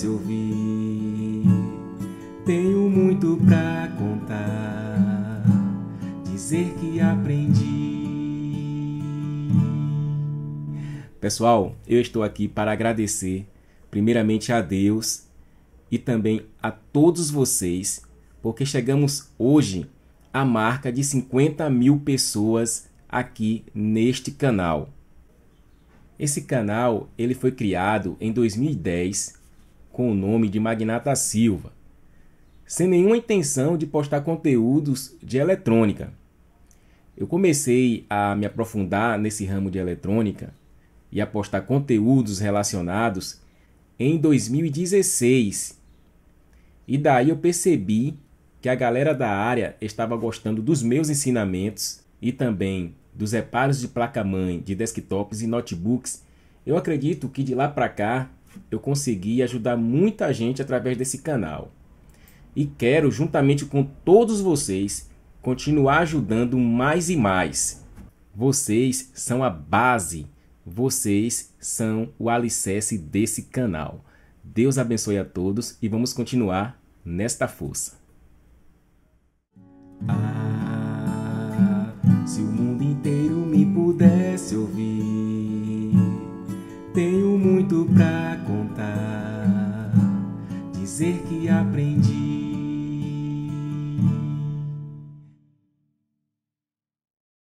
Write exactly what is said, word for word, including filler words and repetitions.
pudesse ouvir. Tenho muito pra contar, dizer que aprendi. Pessoal, eu estou aqui para agradecer primeiramente a Deus e também a todos vocês, porque chegamos hoje à marca de cinquenta mil pessoas aqui neste canal. Esse canal ele foi criado em dois mil e dez com o nome de Magnata Silva, sem nenhuma intenção de postar conteúdos de eletrônica. Eu comecei a me aprofundar nesse ramo de eletrônica e a postar conteúdos relacionados em dois mil e dezesseis. E daí eu percebi que a galera da área estava gostando dos meus ensinamentos e também dos reparos de placa-mãe de desktops e notebooks. Eu acredito que de lá para cá eu consegui ajudar muita gente através desse canal. E quero, juntamente com todos vocês, continuar ajudando mais e mais. Vocês são a base, vocês são o alicerce desse canal. Deus abençoe a todos e vamos continuar nesta força. Ah, se o mundo inteiro me pudesse ouvir, tenho muito pra contar, dizer que aprendi.